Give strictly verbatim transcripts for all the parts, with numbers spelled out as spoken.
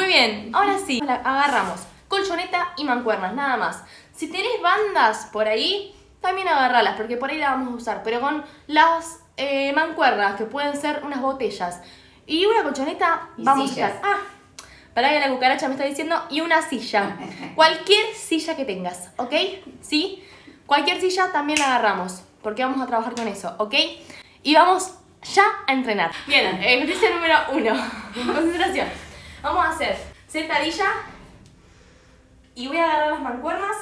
Muy bien, ahora sí, agarramos colchoneta y mancuernas, nada más. Si tenés bandas por ahí, también agarralas, porque por ahí las vamos a usar. Pero con las eh, mancuernas, que pueden ser unas botellas, y una colchoneta, y vamos sillas. a estar... Ah, para que la cucaracha me está diciendo, y una silla. Cualquier silla que tengas, ¿ok? ¿Sí? Cualquier silla también la agarramos, porque vamos a trabajar con eso, ¿ok? Y vamos ya a entrenar. Bien, ejercicio número uno. Concentración. Vamos a hacer sentadilla. Y voy a agarrar las mancuernas,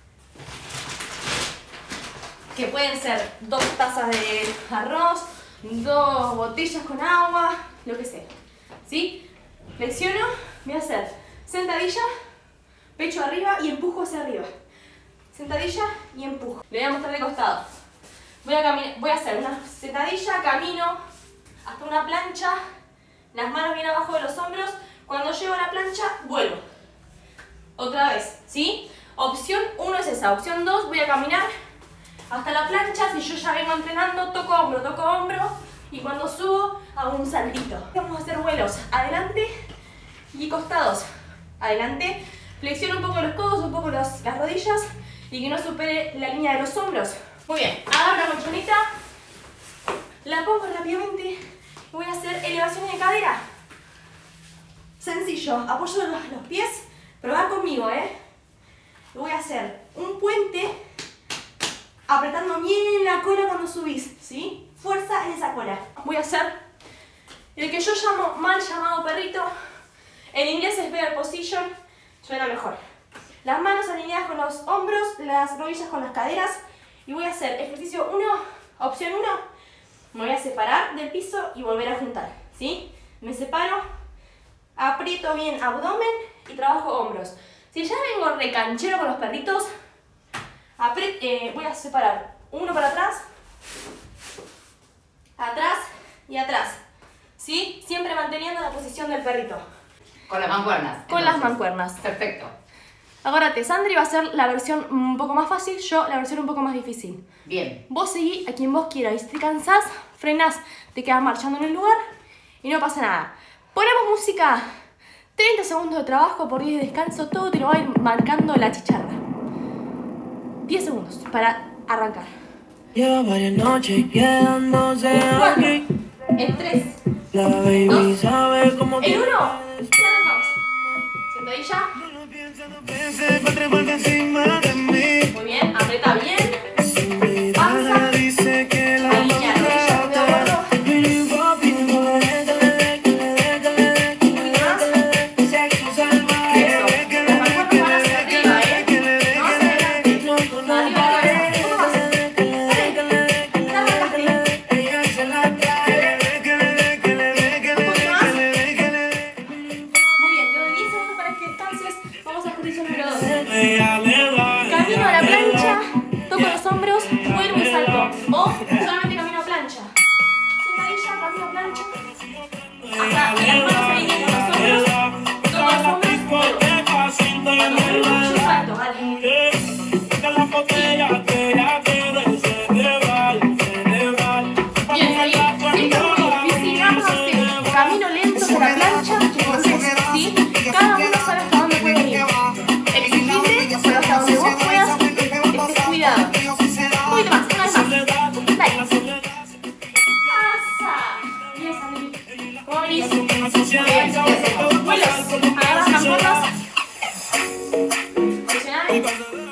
que pueden ser dos tazas de arroz, dos botellas con agua, lo que sea. ¿Sí? Flexiono, voy a hacer sentadilla, pecho arriba y empujo hacia arriba. Sentadilla y empujo. Le voy a mostrar de costado. Voy a, caminar, voy a hacer una sentadilla, camino hasta una plancha, las manos bien abajo de los hombros. Cuando llego a la plancha, vuelvo. Otra vez, ¿sí? Opción uno es esa. Opción dos, voy a caminar hasta la plancha. Si yo ya vengo entrenando, toco hombro, toco hombro. Y cuando subo, hago un saltito. Vamos a hacer vuelos adelante y costados. Adelante, flexiono un poco los codos, un poco los, las rodillas y que no supere la línea de los hombros. Muy bien, agarro la colchoneta, la pongo rápidamente y voy a hacer elevaciones de cadera. Sencillo, apoyo los, los pies, pero va conmigo, ¿eh? Voy a hacer un puente apretando bien la cola cuando subís, ¿sí? Fuerza en esa cola. Voy a hacer el que yo llamo mal llamado perrito. En inglés es bear position, suena mejor. Las manos alineadas con los hombros, las rodillas con las caderas. Y voy a hacer ejercicio uno, opción uno. Me voy a separar del piso y volver a juntar, ¿sí? Me separo, aprieto bien abdomen y trabajo hombros. Si ya vengo recanchero con los perritos, eh, voy a separar uno para atrás, atrás y atrás, ¿sí? Siempre manteniendo la posición del perrito. Con las mancuernas. Con entonces. las mancuernas. Perfecto. Acuérdate, Sandri va a hacer la versión un poco más fácil, yo la versión un poco más difícil. Bien. Vos seguí a quien vos quieras y si te cansás, frenás, te quedás marchando en el lugar y no pasa nada. Ponemos música, treinta segundos de trabajo por diez de descanso, todo te lo va a ir marcando la chicharra. diez segundos para arrancar. Lleva varias noches quedándose aquí. En tres, La baby dos, sabe cómo en uno, y arrancamos. Sentadilla. Muy bien, aprieta bien. Panza. Alinea rodilla de abajo. Camino a la plancha, toco los hombros, vuelvo y salto. O solamente camino a plancha. Sentadilla, camino a plancha. Hasta las manos se alinean con los hombros. Toco los hombros, vuelvo. Cuando vuelvo, yo salto, vale. Bien, seguí. Si esto es muy difícil, vamos a hacer camino lento por la plancha. ¿Sí? Cada uno sabe hasta dónde puede ir. Exigite, pero hasta donde vos puedas, estés cuidado. Un poquito más, una vez más. Dale. Pasa. Bien, Sandri. ¿Cómo venís? Muy bien. Vuelos. Agarras las mancuernas. Presioname.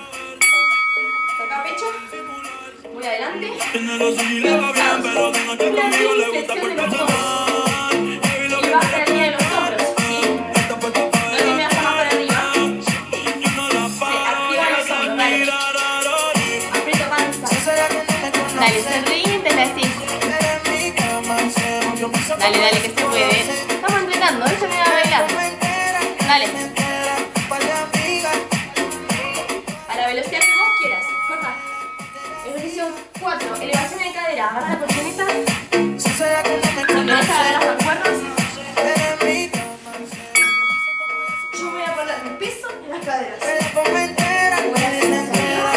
Saca pecho. Voy adelante. Costados. Flexión de los codos. Y baja la línea de los hombros. ¿Sí? No te me vas a más para arriba. Se activa los hombros, dale. Aprieto panza. Dale, sonríe y te la decís. Dale, dale, que se puede. Estamos entrenando, esto me va a bailar. Dale. A la velocidad que vos quieras. Corta. Ejercicio cuatro. Elevación de cadera. Agarra la colchoneta. Y me vas a agarrar las mancuernas. Yo voy a poner mi peso en las caderas. Voy a hacer hacia arriba.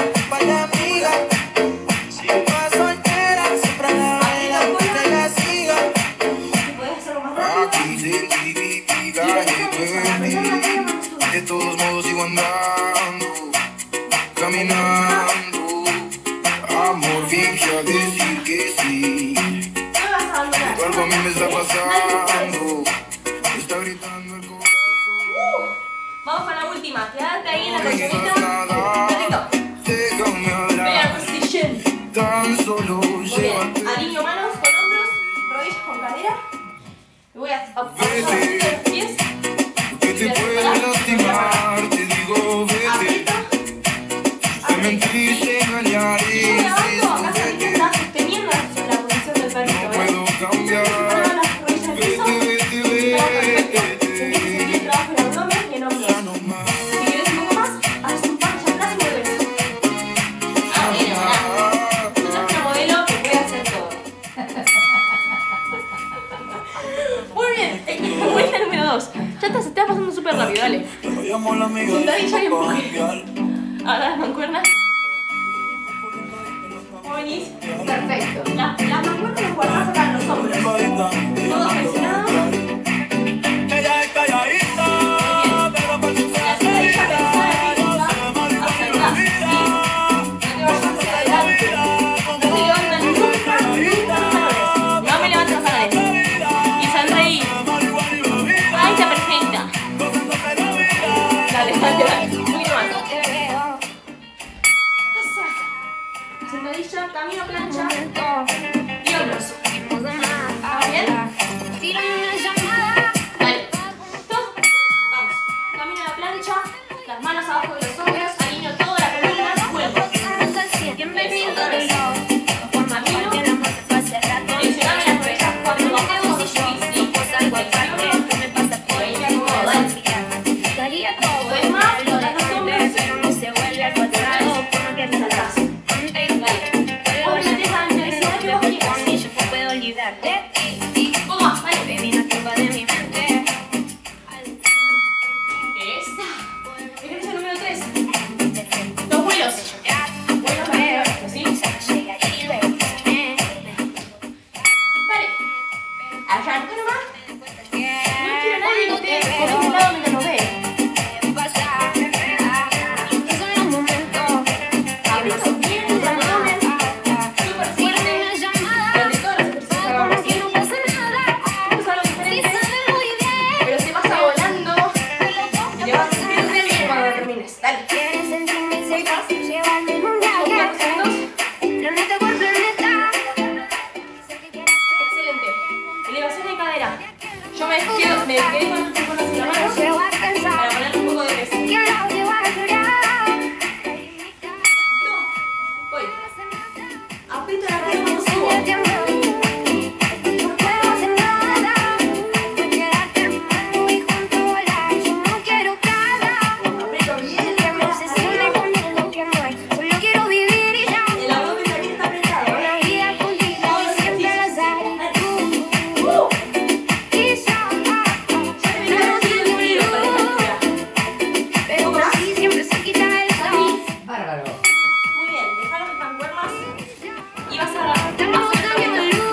Bajé la cola. Si podés hacerlo más rápido. De todos modos sigo andando, caminando. Amor, finge a decir que sí. Algo a mí me está pasando. Está gritando el corazón. Vamos con la última. Quédate ahí en la colchoneta. Déjame hablar. Vea position. Tan solo Muy bien. llévate. Alineo manos con hombros, rodillas con cadera. Y voy a apoyar los pies. Que te puede lastimar, te digo vete. Aprieto. Te mentiste, engañar y Yo levanto, hiciste acá vete. está sosteniendo la posición del perrito. No ¿Ves? puedo cambiar. Ahora las rodillas al piso. Vete, vete, Trabajo perfecto. Se vete. tiene que sentir el trabajo en abdomen y en hombros. Ya no más. Si quieres un poco más, haces un paso atrás y vuelves. Ah, bueno, bueno. Tú sos una modelo que puede hacer todo. Muy bien, vuelta número dos. Ya está, se te va pasando súper rápido, dale. Sentadilla y empuje. Ahora las mancuernas. ¿Cómo venís? Perfecto. Las, las mancuernas las guardás acá en los hombros. Todos presionados. Ella es calladita, pero por su La sentadilla pensada arriba, hacia atrás, ¿sí? No te vayas hacia adelante. No te levantan nunca, nunca los talones. No me levantes los talones. Y sonreí. Ahí está perfecta. Dale, dale, dale. Un poquito más. Pasa. Sentadilla, camino, plancha. Y hombros. ¿Está bien? Dale. ¿Listo? Vamos. Camino a la plancha. Las manos abajo de los hombros. Alineo toda la columna. Vuelvo. Eso, otra vez. Camino. Tensioname las rodillas cuando bajamos. Y sí. Flexiono. Ahí me acomodo. Dale. Podés más. Tocas los hombros. Saltás. Dale. Vos me metés a intensidad que vos quieras. Un poco más. Dale. Esa. Ejercicio número tres. Los vuelos. Vuelos perfectos, ¿sí? Dale. Arranca nomás. No quiero a nadie que esté por un lado mientras nos ve. Aprieto bien el abdomen. Súper fuerte. Durante todos los ejercicios que hagamos, ¿sí? Esto es algo diferente. Pero se pasa volando. Y te vas a sentir re bien cuando termines. Dale. Seis más. Cuatro segundos. Excelente. Elevación de cadera. Yo me quedo, me quedé con las piernas en la mano para poner un poco de peso. Voy. Aprieto la pierna cuando subo. Aprieto bien el abdomen. El abdomen también está apretado. Todos los ejercicios. Dale. Uh. Ya me viene así el frío para esta altura. Bárbaro. Muy bien, dejalo mis mancuernas y vas a hacer cambiando.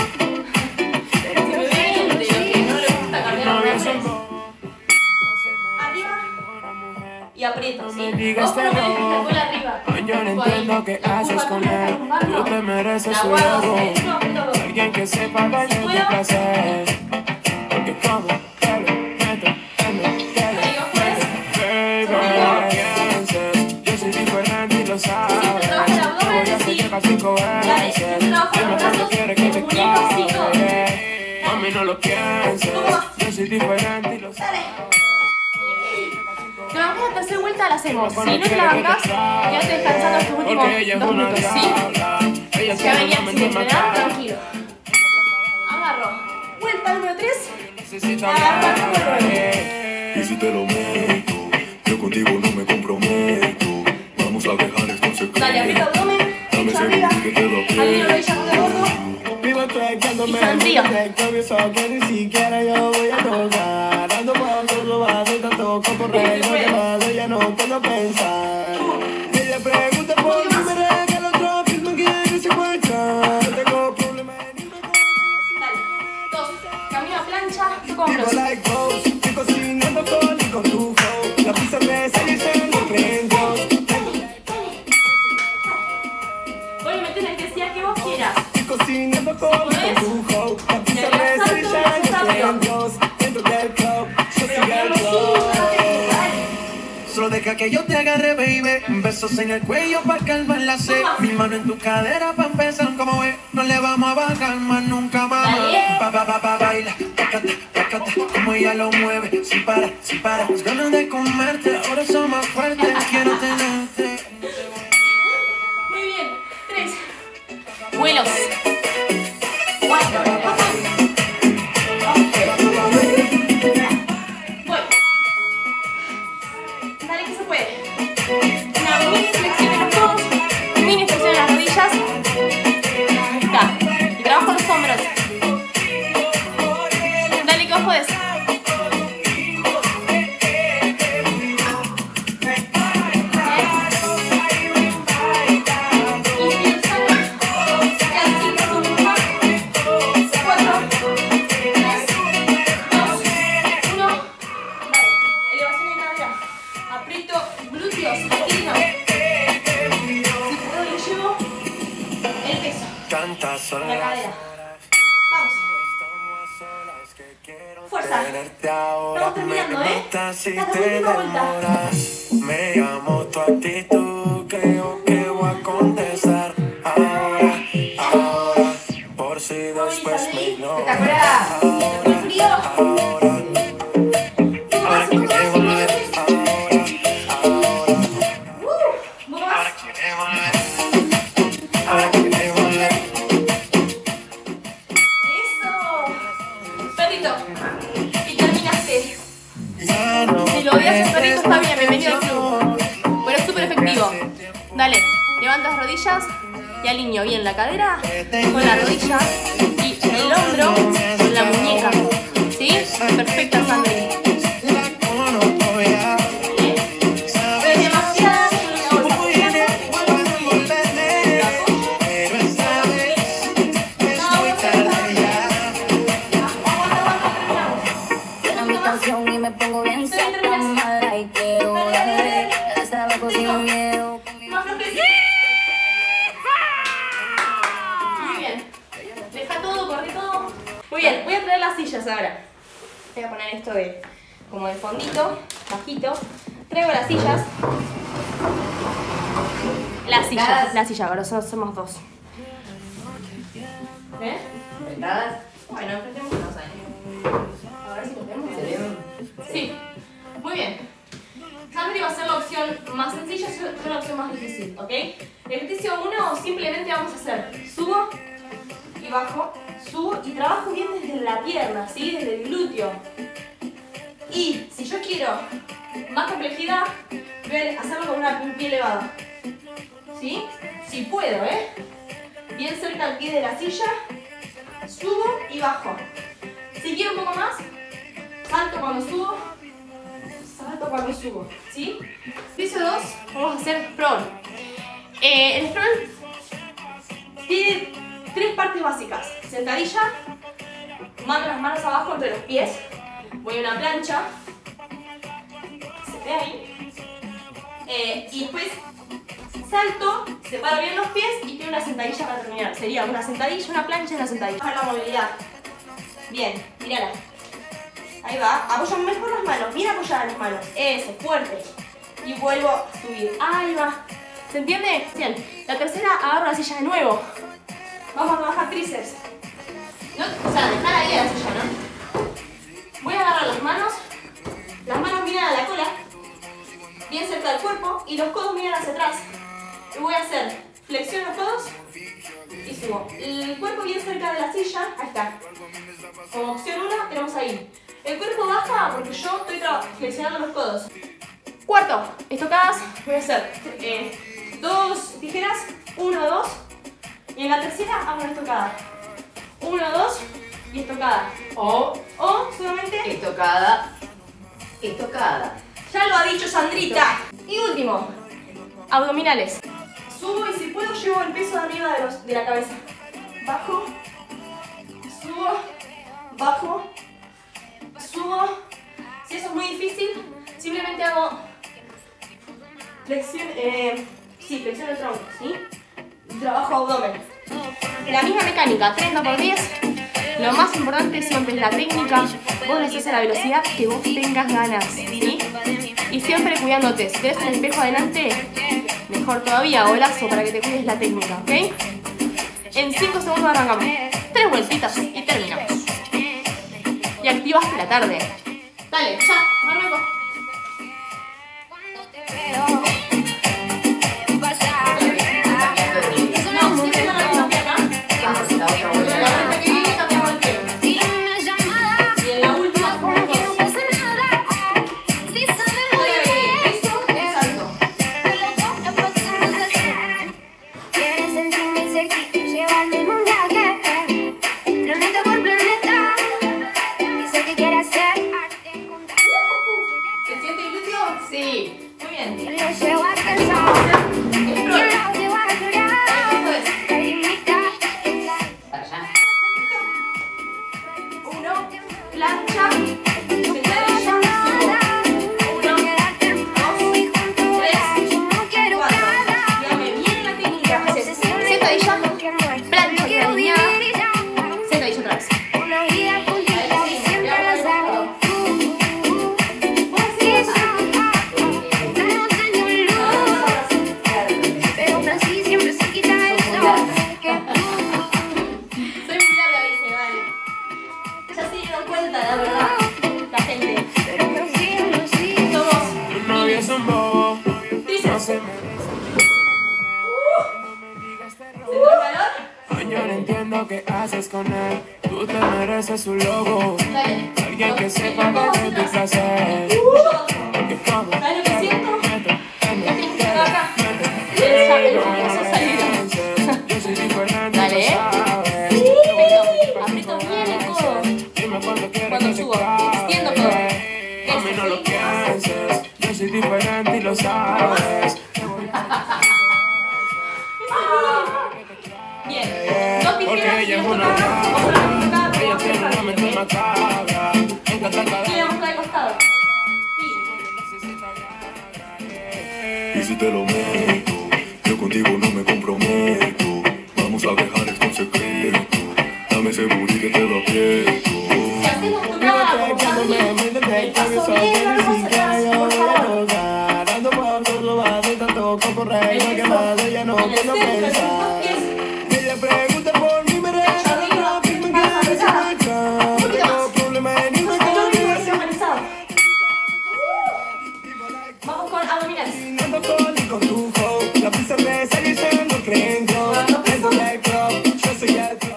Si me ven de lo que no le gusta cambiar los nombres. Arriba y aprieto, ¿sí? Vos por lo menos dejas la cola arriba. Yo no Tipo ahí. entiendo qué La haces empujo con atrás él. para empujarlo. Tú te mereces La su guardo ego. hacia adentro, aprieto dos. Alguien que sepa daño tu puedo. placer. Porque como te lo meto en el dedo. Ahí vos puedes. Baby, no lo pienses. Yo soy diferente y lo sabes. Si te trabaja el abdomen, Te voy a sí. hacer cinco Dale, veces. si te trabaja Dime los cuánto brazos, quieres que los te muñecos, sí, todo. clave. Mami, no lo pienses. ¿Cómo vas? Yo soy diferente y lo sabes. Dale. Te bancás la tercera vuelta, la hacemos. Si no te la bancás, quédate descansando estos últimos Porque ella es dos una minutos, ¿sí? diabla. Ella Ya venías solamente sin me entrenar, mata. tranquilo. Agarro. Vuelta número tres. Necesito Agarra, hablar. Y si te lo meto, yo contigo no me comprometo. Vamos a dejar esto en secreto. Dale, aprieta abdomen, Dame pecho segundo arriba. que te lo aprieto. Alineo rodillas con el gordo. Vivo trayéndome Y sonrío. eso que ni siquiera yo voy a tocar. Ando por todo lado y tanto como rey. No llevado, ya no puedo pensar. Ella pregunta por qué me regala otro afirma que se encuentra. No tengo problema en irme con. Dale. Dos. Camino a plancha, toco hombros. People like ghosts, people que yo te agarre, baby. Besos en el cuello pa' calmar la sed. Mi mano en tu cadera pa' empezar como ve. No le vamos a bajar más nunca más. Pa, pa, pa, pa, baila, tócate, tócate. Como ella lo mueve, sin parar, sin parar. Las ganas de comerte, ahora son más fuertes. Quiero tenerte. Muy bien. Tres. Vuelos. Cuatro. Voy. Dale que se puede. Una mini flexión en los codos, mini flexión en las rodillas. Ahí está. Y trabajo los hombros. Dale que vos podés. Tantas son La las cadera. horas Vamos. estamos a solas que quiero Fuerza. tenerte ahora. Estamos terminando, Me ¿eh? notas si Date te última vuelta. demoras. Me llamo tu actitud, creo que voy a contestar ahora, ahora, por si después me ignoras. Espectacular. Muy frío. Ahora, ahora que quiero volver, ahora, ahora, Uh, un poco más. ahora que quiero volver, ahora que quiero volver. Eso. Perrito. Y terminaste. Ya no Si lo odias el perrito está bien, bienvenido al club. Pero es súper efectivo. Dale, levanta las rodillas y alineo bien la cadera con la rodilla y el hombro con la muñeca. ¿Sí? Perfecta, Sandri. Es demasiada bolsa. Suena mi canción y me pongo bien seca, mala y quiero darle hasta abajo sin miedo. Más flojecito. Muy bien. Deja todo, corre todo. Muy bien, voy a traer las sillas ahora. Voy a poner esto de como de fondito, bajito. Traigo las sillas. Las sillas, Dadas. las sillas, ahora so- somos dos. ¿Eh? ¿Sentadas? Bueno, enfrentémonos ahí. A ver si lo vemos. ¿Se ven? Sí, muy bien. Sandri va a ser la opción más sencilla, yo yo la opción más difícil, ¿ok? Ejercicio uno, simplemente vamos a hacer subo y bajo, subo y trabajo bien desde la pierna, ¿sí? Desde el glúteo. Y si yo quiero más complejidad, voy a hacerlo con una, un pie elevado, ¿sí? Si puedo, ¿eh? Bien cerca al pie de la silla, subo y bajo. Si quiero un poco más, salto cuando subo, salto cuando subo, ¿sí? Ejercicio dos, vamos a hacer sprawl. Eh, el sprawl tiene tres partes básicas. Sentadilla, mando las manos abajo entre los pies, voy a una plancha, se ve ahí, eh, y después salto, separo bien los pies y tengo una sentadilla para terminar. Sería una sentadilla, una plancha y una sentadilla. Bajar la movilidad. Bien, mírala. Ahí va. Apoyo mejor las manos. Bien apoyadas las manos. Eso, fuerte. Y vuelvo a subir. Ahí va. ¿Se entiende? Bien. La tercera, agarro la silla de nuevo. Vamos a trabajar tríceps. No, o sea, dejar ahí la silla, ¿no? Voy a agarrar las manos. Las manos miran a la cola. Bien cerca del cuerpo. Y los codos miran hacia atrás. Y voy a hacer flexión los codos. Y subo. El cuerpo bien cerca de la silla. Ahí está. Como opción uno tenemos ahí. El cuerpo baja porque yo estoy tra- flexionando los codos. Cuarto, estocadas. Voy a hacer eh, dos tijeras. Uno, dos. Y en la tercera hago una estocada. Uno, dos. Y estocada. O O solamente. estocada. Estocada. Ya lo ha dicho Sandrita. Y último, abdominales. Subo y si puedo llevo el peso arriba de, los, de la cabeza. Bajo, subo, bajo, subo. Si eso es muy difícil, simplemente hago flexión, eh, sí, flexión del tronco, ¿sí? Y trabajo abdomen. La misma mecánica, treinta por diez. Lo más importante siempre es la técnica. Vos le haces a la velocidad que vos tengas ganas, ¿sí? Y siempre cuidándote. Si tienes un espejo adelante, mejor todavía, o lazo para que te cuides la técnica, ¿ok? En cinco segundos arrancamos. Tres vueltitas y terminamos. Y activaste la tarde. Dale, ya, arranco. Su logo, alguien que sepa que es tu placer. Porque como ¿sabes lo que siento? yo soy diferente. Dale, ¿eh? Perfecto. Aprieto bien el codo. Dime cuando quieres Cuando que te subo, clave. extiendo todo. A mí no lo pienses, yo soy diferente y lo sabes. Bien. Dos Porque tijeras y ella es nos una tocamos. cabra, ella tiene una mente macabra. Encanta cada Y le vamos a dar de costado. Y si te lo meto, yo contigo no me comprometo. Vamos a dejar esto en secreto. Dame seguro que te lo aprieto. Si hacemos tu cama, el paso bien, vamos atrás, por favor. Ando por todo lado y tanto correr, que más ella no En el puedo centro, los pensar. pies. Ella pregunta por mí, me rechaza, firme que no se me cae. No tengo problema en irme Yo con digo ella. organizado. Vamos con abdominales. Ando con y con tu hoe, la pista me sale y no creen yo. Dentro del club, yo soy el club.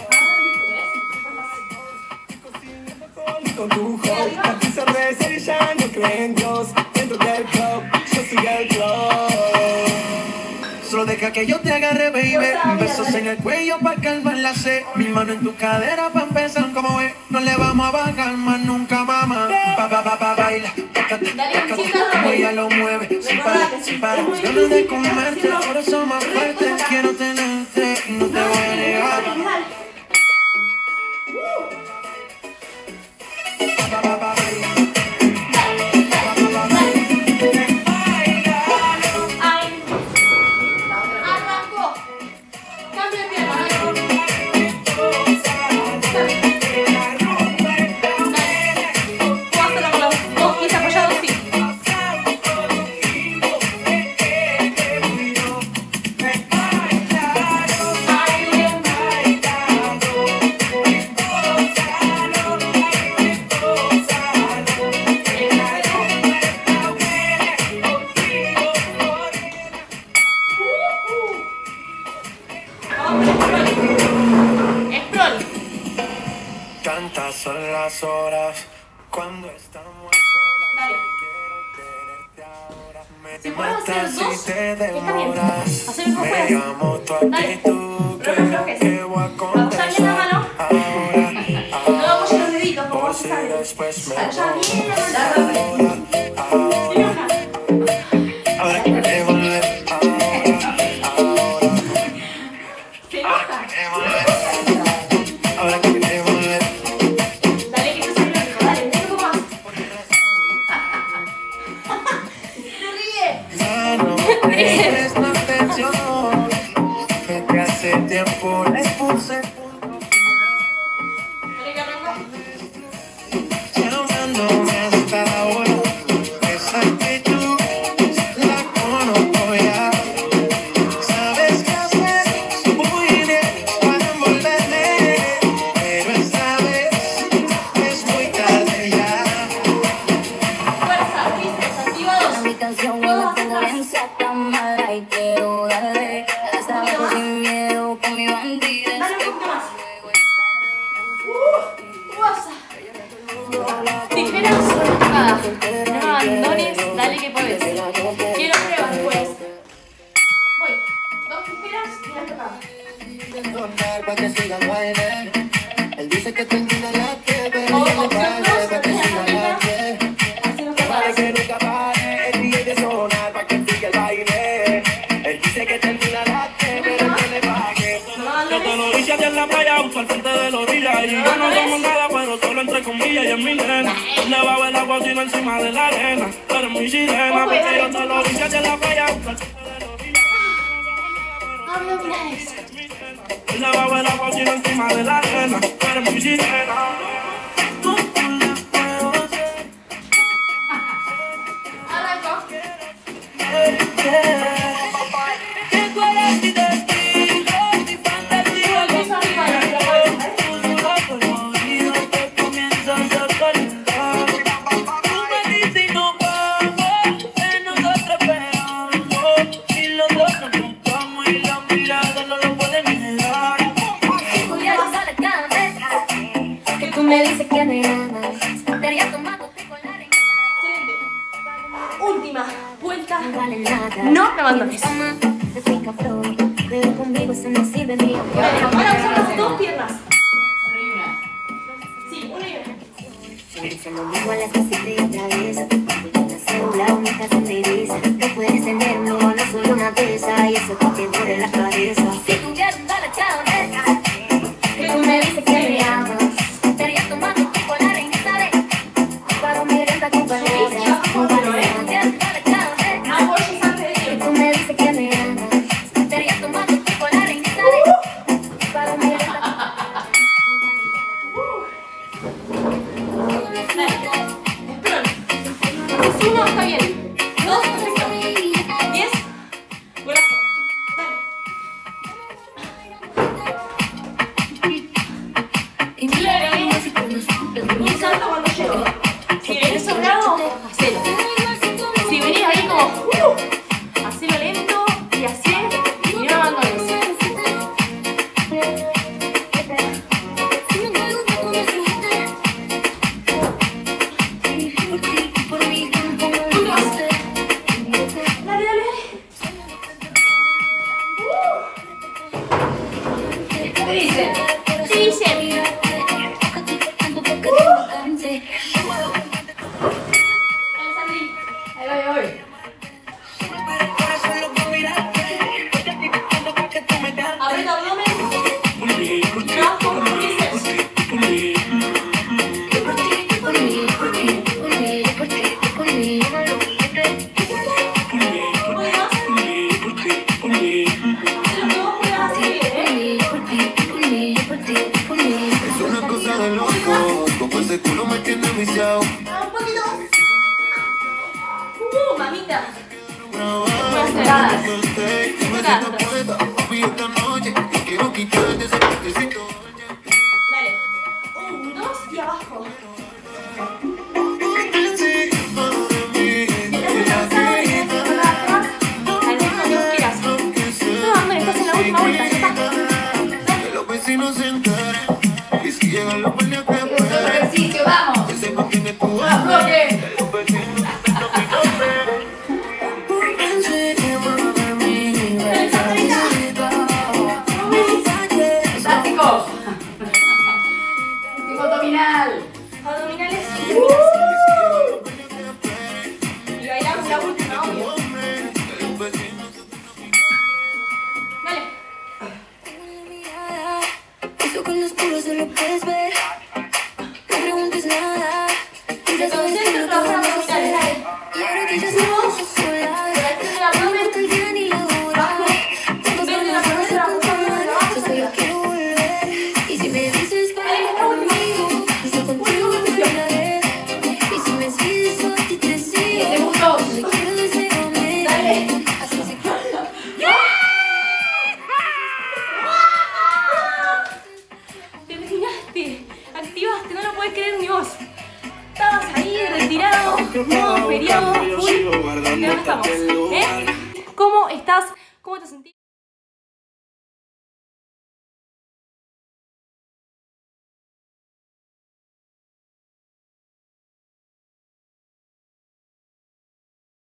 Con tu hoe, la pista me sale y ya no creen Dios. Dentro del club, yo soy el club. Solo deja que yo te agarre, baby. Besos en el cuello pa' calmar la sed. Mi mano en tu cadera pa' empezar como es. No le vamos a bajar más nunca, mamá. Pa, pa, pa, pa, baila. Tócate, tócate. Como ella lo mueve. Sin parar, sin parar. Ganas de comerte. Corazón más fuerte. Quiero tenerte y no te voy a negar. Pa, pa, pa, baila. Tantas son las horas cuando estamos solas. Quiero tenerte ahora. Me Si podemos hacer matas dos, si te está bien. demoras. Hacer como Me puedes. llamo tu Dale. actitud. No te aflojes. Que voy a Apoya bien la mano. ahora. Luego apoya los deditos, como Por vas a si salir. después me Apoya bien la voy. mano. Ahora, Sí, baja. ahora que me volver. Ahora, ahora. Se baja. Ahora que me volver. Dale, que yo soy lógico. Dale, dale un poco más. Se ríe. Ya no me prestes atención, que te hace tiempo les puse Dale, que arranca. llamándome hasta ahora. Esa Tijeras o estocadas. No abandones, dale que podés. Quiero pruebas después. Voy. Dos tijeras y una estocada. Pa' que siga baile. Él dice que termina la que pero O ella le opción pague dos, pa' que siga baile. hacemos Para tocadas. que nunca pare, el D J de sonar pa' que siga el baile. Él dice que termina la que pero ella le pague. Yo te lo hice allá en la playa, justo al frente de la orilla. Y yo no somos nada, pero solo entre comillas y es mi nena. Debajo el agua, sino encima de la arena. Tú eres muy sirena, porque yo te lo hice allá en la playa, justo al frente de la orilla. Abdominales. Debajo el agua, sino encima de la arena. Tú eres muy sirena. Arranco. Tú me dices que me amas. Estaría tomando chocolate. Excelente. Última vuelta. No vale nada. No me abandones. Toma, te pica flor. Pero conmigo se me sirve mi amor. Vale, ahora usamos las dos piernas. Sí, una y una. Se lo digo a las cosas de cabeza. Una célula única se me dice. No puedes tenerme, no soy una de esas. Y eso que te duele la cabeza. Si tuvieras un dólar, chao, que tú me dices que me amas. Estaría tomando chocolate y no sabes. Para mi renta con palabras. No vale nada. Apoyes antes de Que ir. tú me dices que me amas. Estaría tomando chocolate y no sabes. Para mi renta con Espera. Es uno, está bien. Dos, perfecto. Diez. Golazo. Dale. Un salto cuando llego. Si venís sobrado, hacelo. Si venís ahí como, uh, hacelo lento y así, y no abandones. Dale, dale, dale. ¿Qué dice? ¿Qué dice? El Sandri. Ahí voy, ahí voy. Aprieta abdomen. Trabajo con bíceps. Un poco más. Hacelo que vos puedas seguir, ¿eh? Es una cosa de loco, como ese culo me tiene viciado. Ah, un poquito. Uh, mamita. Puedo hacer nada. Me siento poeta, papi, esta noche te quiero quitar de ese partecito. Dale. Un, dos y abajo. Encima de mí, Si estás cansada y quieres ir para atrás, al ritmo que vos quieras. No, hombre, estás en la última vuelta, ya está. que los vecinos se enteren. Y si llegan los peleas que Otro esperen, ejercicio, vamos. que sepan quién es tu Vamos, hambre. Roque. Que los vecinos sepan mi nombre. Encima de mí, Dale, Sandrita. Táctico. Último abdominal. Abdominales. Y bailamos la última, obvio. Dale. Eso con los puros no lo puedes ver. No preguntes nada. Tú ya sabes que no Trabajar te vamos a abdominales, hacer. dale. Y ahora que ya estamos solas, Relación del abdomen. no importa el día ni la hora. Tengo Ven, la ganas de cabeza, la controlar. cabeza. Yo solo quiero volver. Y si me dices baila conmigo, yo contigo bailaré. Y si me sigues yo a ti te sigo. Diez segundos. Me quiero desde Dale. así se queda. Terminaste. Activaste, no lo puedes creer ni vos. Estabas ahí retirado, modo feriado, full. Y ahora estamos. ¿Eh? ¿Cómo estás? ¿Cómo te sentís?